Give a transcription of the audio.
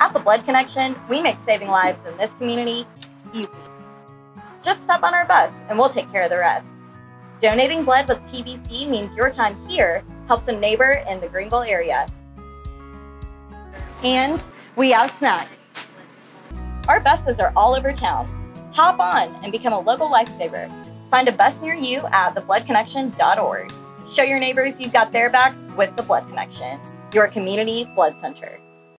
At the Blood Connection, we make saving lives in this community easy. Just step on our bus and we'll take care of the rest. Donating blood with TBC means your time here helps a neighbor in the Greenville area. And we have snacks. Our buses are all over town. Hop on and become a local lifesaver. Find a bus near you at thebloodconnection.org. Show your neighbors you've got their back with The Blood Connection, your community blood center.